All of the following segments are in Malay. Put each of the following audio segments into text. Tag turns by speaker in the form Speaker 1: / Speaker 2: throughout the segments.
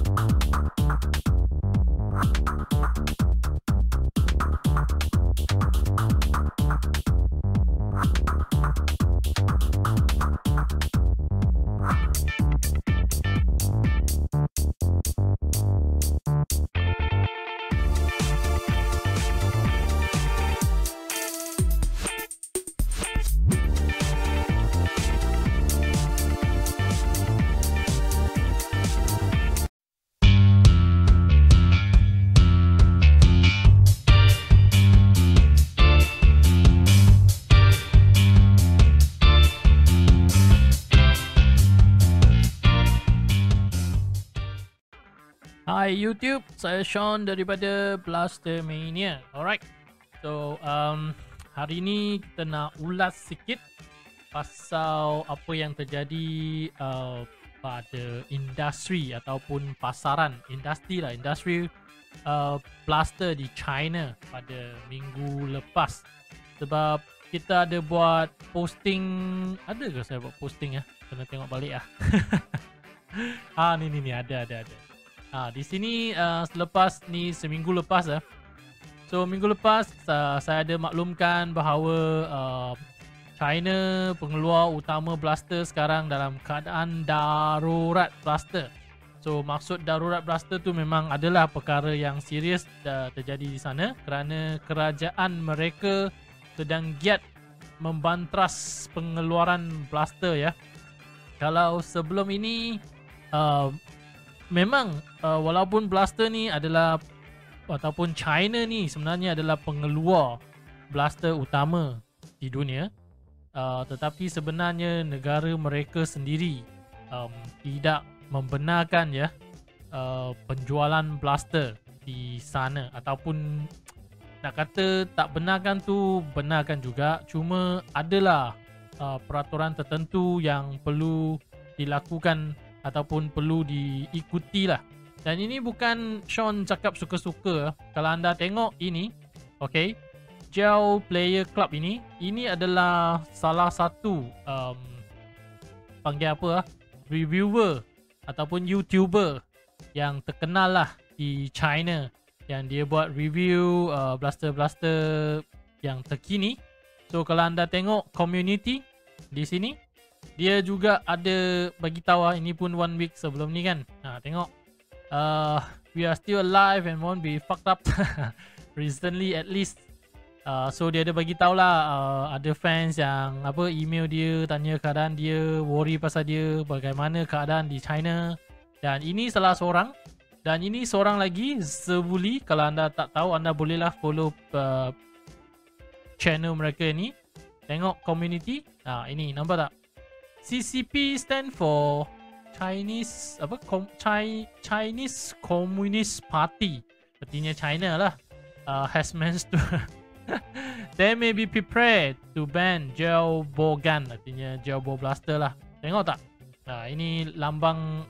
Speaker 1: Hai YouTube, saya Sean daripada Blaster Mania. Alright, so hari ni kita nak ulas sikit pasal apa yang terjadi pada industri ataupun pasaran industri Blaster di China pada minggu lepas. Sebab kita ada buat posting, ada ke saya buat posting ya? Kena tengok balik lah. Ni ada. Di sini selepas ni seminggu lepas So minggu lepas saya ada maklumkan bahawa China pengeluar utama blaster sekarang dalam keadaan darurat blaster. So maksud darurat blaster tu memang adalah perkara yang serius terjadi di sana kerana kerajaan mereka sedang giat membantras pengeluaran blaster ya. Kalau sebelum ini memang walaupun blaster ni adalah ataupun China ni sebenarnya adalah pengeluar blaster utama di dunia, tetapi sebenarnya negara mereka sendiri tidak membenarkan ya penjualan blaster di sana, ataupun nak kata tak benarkan tu benarkan juga, cuma adalah peraturan tertentu yang perlu dilakukan ataupun perlu diikuti lah. Dan ini bukan Sean cakap suka-suka. Kalau anda tengok ini, okay, Jiao Player Club ini adalah salah satu panggil apa reviewer ataupun YouTuber yang terkenal lah di China, yang dia buat review blaster-blaster yang terkini. So kalau anda tengok community di sini, dia juga ada bagi tahu ini pun 1 week sebelum ni kan. Tengok we are still alive and won't be fucked up recently at least. So dia ada bagi tahu lah ada fans yang email dia tanya keadaan dia, worry pasal dia bagaimana keadaan di China. Dan ini salah seorang, dan ini seorang lagi Zebuli. Kalau anda tak tahu, anda bolehlah follow channel mereka ni. Tengok community. Ini nampak tak? CCP stand for Chinese Chinese Communist Party. Artinya China lah. Has meant to they may be prepared to ban Jiao Bo gun. Artinya Jiao Bo blaster lah. Tengok tak? Ini lambang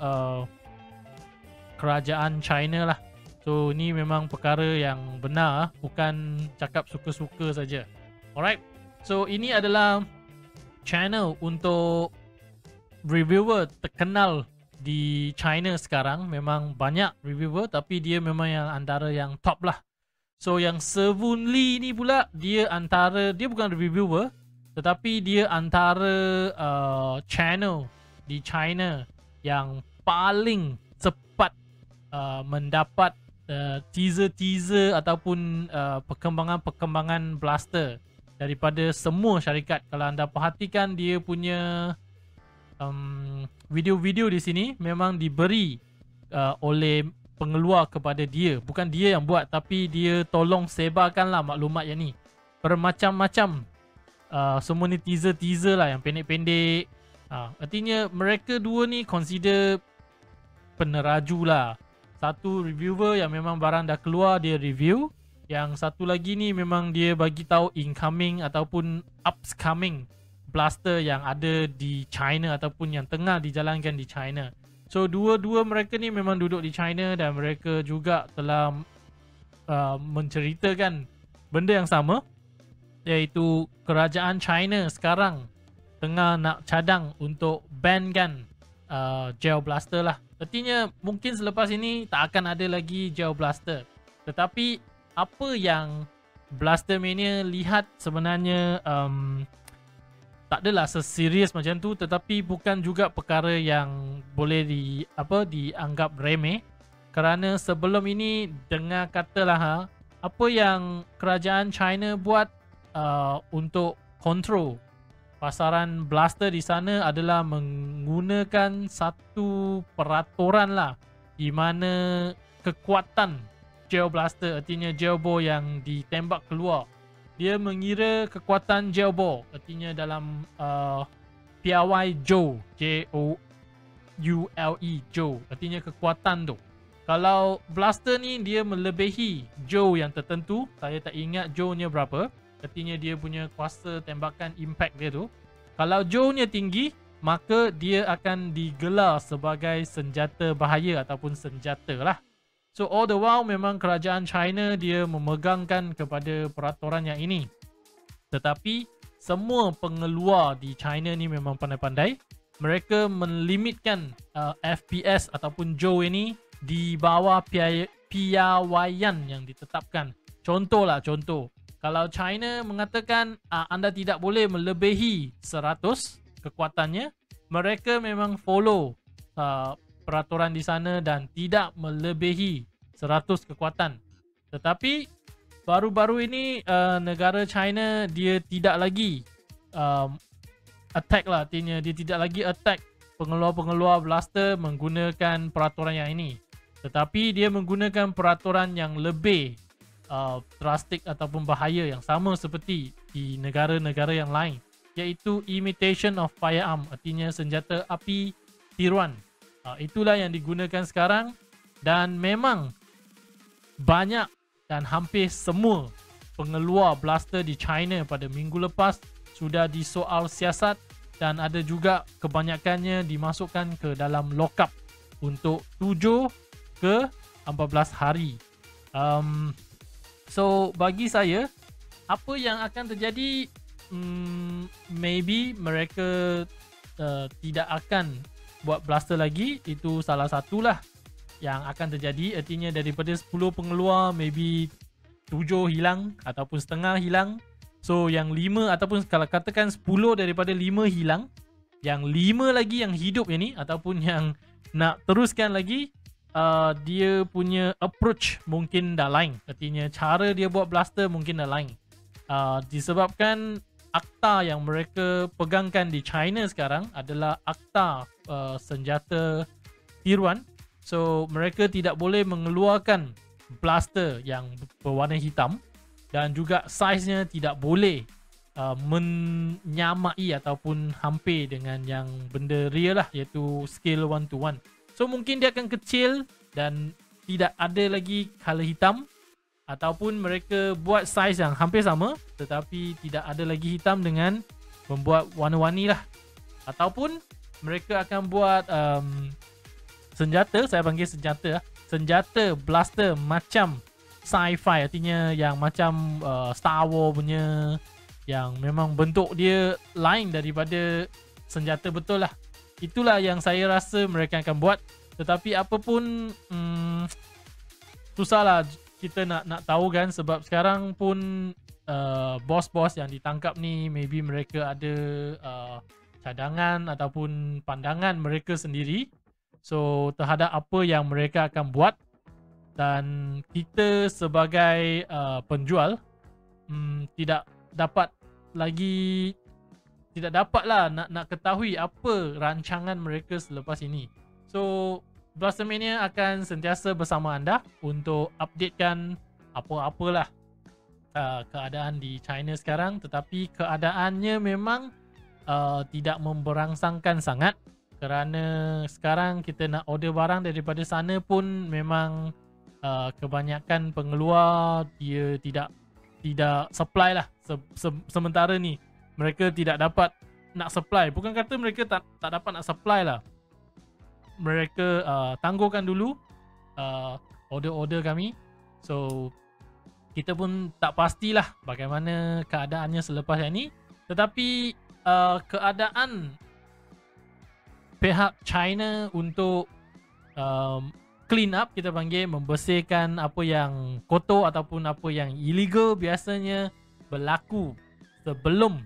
Speaker 1: kerajaan China lah. So ni memang perkara yang benar, bukan cakap suka-suka saja. Alright. So ini adalah channel untuk reviewer terkenal di China sekarang. Memang banyak reviewer, tapi dia memang yang antara yang top lah. So yang Sevun Lee ni pula, dia bukan reviewer, tetapi dia antara channel di China yang paling cepat mendapat teaser ataupun perkembangan blaster daripada semua syarikat. Kalau anda perhatikan dia punya video-video di sini memang diberi oleh pengeluar kepada dia. Bukan dia yang buat, tapi dia tolong sebarkanlah maklumat yang ni. Bermacam-macam semua ni teaser lah yang pendek-pendek. Artinya mereka dua ni consider peneraju lah. Satu reviewer yang memang barang dah keluar dia review. Yang satu lagi ni memang dia bagi tahu incoming ataupun upcoming blaster yang ada di China ataupun yang tengah dijalankan di China. So dua-dua mereka ni memang duduk di China dan mereka juga telah menceritakan benda yang sama, iaitu kerajaan China sekarang tengah nak cadang untuk bankan gel blaster lah. Artinya mungkin selepas ini tak akan ada lagi gel blaster. Tetapi apa yang Blaster Mania lihat sebenarnya tak adalah seserius macam tu, tetapi bukan juga perkara yang boleh dianggap remeh. Kerana sebelum ini dengar katalah apa yang kerajaan China buat untuk kontrol pasaran blaster di sana adalah menggunakan satu peraturan lah, di mana kekuatan gel blaster, artinya gel bore yang ditembak keluar, dia mengira kekuatan gel bore, artinya dalam PRY Joule, Joule, Joule, artinya kekuatan tu. Kalau blaster ni dia melebihi Joule yang tertentu, saya tak ingat Joule-nya berapa, artinya dia punya kuasa tembakan impact dia tu. Kalau Joule-nya tinggi, maka dia akan digelar sebagai senjata bahaya ataupun senjata lah. So all the while memang kerajaan China dia memegangkan kepada peraturan yang ini. Tetapi semua pengeluar di China ni memang pandai-pandai. Mereka melimitkan FPS ataupun Joule ini di bawah piawaian yang ditetapkan. Contoh. Kalau China mengatakan anda tidak boleh melebihi 100 kekuatannya, mereka memang follow peraturan di sana dan tidak melebihi 100 kekuatan. Tetapi baru-baru ini negara China dia tidak lagi attack lah, artinya dia tidak lagi attack pengeluar-pengeluar blaster menggunakan peraturan yang ini. Tetapi dia menggunakan peraturan yang lebih drastik ataupun bahaya yang sama seperti di negara-negara yang lain, iaitu imitation of firearm, artinya senjata api tiruan. Itulah yang digunakan sekarang dan memang banyak dan hampir semua pengeluar blaster di China pada minggu lepas sudah disoal siasat dan ada juga kebanyakannya dimasukkan ke dalam lockup untuk 7 ke 14 hari. So bagi saya, apa yang akan terjadi, maybe mereka tidak akan buat blaster lagi. Itu salah satulah yang akan terjadi. Artinya daripada 10 pengeluar, maybe 7 hilang ataupun setengah hilang. So yang 5 ataupun kalau katakan 10 daripada 5 hilang, yang 5 lagi yang hidup ini ataupun yang nak teruskan lagi, dia punya approach mungkin dah lain. Artinya cara dia buat blaster mungkin dah lain. Disebabkan akta yang mereka pegangkan di China sekarang adalah akta senjata tiruan. So mereka tidak boleh mengeluarkan blaster yang berwarna hitam dan juga saiznya tidak boleh menyamai ataupun hampir dengan yang benda real lah, iaitu scale 1:1. So mungkin dia akan kecil dan tidak ada lagi color hitam, ataupun mereka buat saiz yang hampir sama tetapi tidak ada lagi hitam dengan membuat warna-warni lah. Ataupun mereka akan buat senjata, saya panggil senjata blaster macam sci-fi, artinya yang macam Star Wars punya, yang memang bentuk dia lain daripada senjata betul lah. Itulah yang saya rasa mereka akan buat. Tetapi apapun susahlah kita nak tahu kan, sebab sekarang pun bos-bos yang ditangkap ni maybe mereka ada cadangan ataupun pandangan mereka sendiri so terhadap apa yang mereka akan buat. Dan kita sebagai penjual tidak dapatlah nak ketahui apa rancangan mereka selepas ini. So Blaster Mania akan sentiasa bersama anda untuk updatekan apa-apalah keadaan di China sekarang. Tetapi keadaannya memang tidak memberangsangkan sangat, kerana sekarang kita nak order barang daripada sana pun memang kebanyakan pengeluar dia tidak supply lah. Sementara ni mereka tidak dapat nak supply. Bukan kata mereka tak dapat nak supply lah, mereka tangguhkan dulu order-order kami. So kita pun tak pastilah bagaimana keadaannya selepas yang ni. Tetapi keadaan pihak China untuk clean up, kita panggil, membersihkan apa yang kotor ataupun apa yang illegal biasanya berlaku sebelum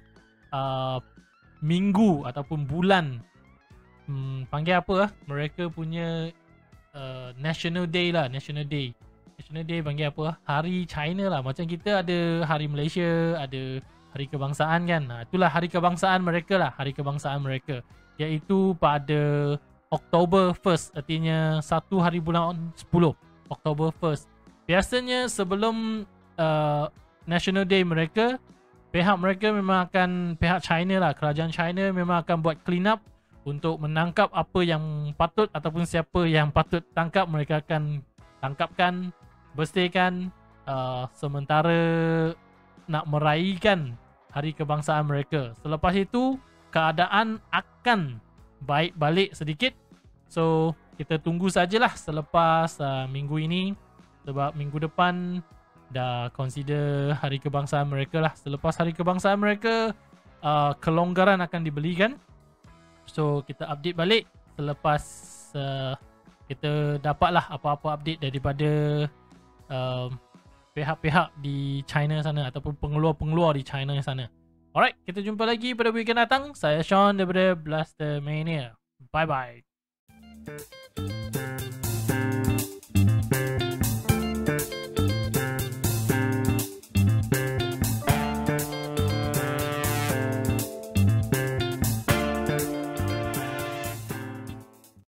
Speaker 1: minggu ataupun bulan panggil apa mereka punya National Day lah. National Day panggil apa hari China lah. Macam kita ada hari Malaysia, ada hari kebangsaan kan. Itulah hari kebangsaan mereka lah. Hari kebangsaan mereka iaitu pada October 1st, artinya 1 hari bulan 10, October 1st. Biasanya sebelum National Day mereka, pihak mereka memang akan, pihak China lah, kerajaan China memang akan buat clean up untuk menangkap apa yang patut ataupun siapa yang patut tangkap. Mereka akan tangkapkan, bersihkan, sementara nak meraihkan hari kebangsaan mereka. Selepas itu keadaan akan baik balik sedikit. So kita tunggu sajalah selepas minggu ini, sebab minggu depan dah consider hari kebangsaan mereka lah. Selepas hari kebangsaan mereka, kelonggaran akan diberikan. So kita update balik selepas kita dapatlah apa-apa update daripada pihak-pihak di China sana ataupun pengeluar-pengeluar di China sana. Alright, kita jumpa lagi pada weekend datang. Saya Sean daripada Blaster Mania. Bye bye.